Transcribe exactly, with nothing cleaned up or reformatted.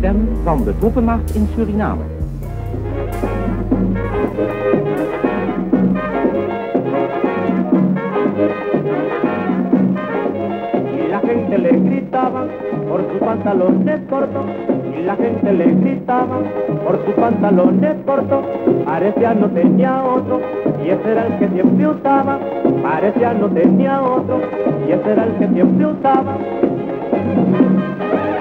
stem van de troepenmacht in Suriname. Y la gente le gritaba por sus pantalones cortos, y la gente le gritaba por sus pantalones cortos, parecía no tenía otro, y ese era el que siempre usaba, parecía no tenía otro, y ese era el que siempre usaba.